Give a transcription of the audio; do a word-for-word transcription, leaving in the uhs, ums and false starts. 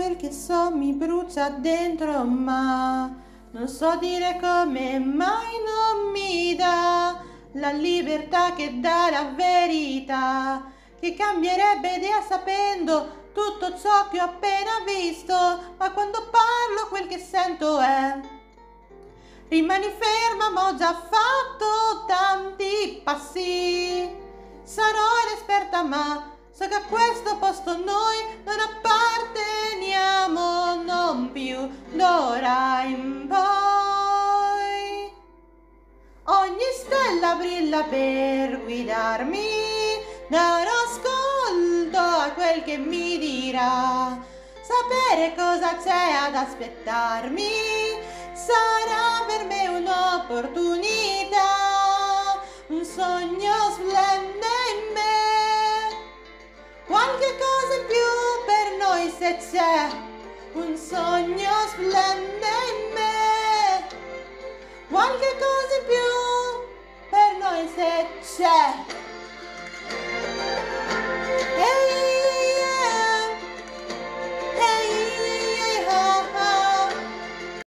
quel che so mi brucia dentro, ma non so dire come mai non mi dà la libertà che dà la verità, che cambierebbe idea sapendo tutto ciò che ho appena visto, ma quando parlo quel che sento è: rimani ferma, ma ho già fatto tanti passi. Sarò inesperta, ma so che a questo posto noi non apparteniamo, non più d'ora in poi. Ogni stella brilla per guidarmi, darò ascolto a quel che mi dirà. Sapere cosa c'è ad aspettarmi sarà per me un'opportunità, un sogno splende in me, qualche cosa in più per noi se c'è, un sogno splende in me, qualche cosa in più per noi se c'è.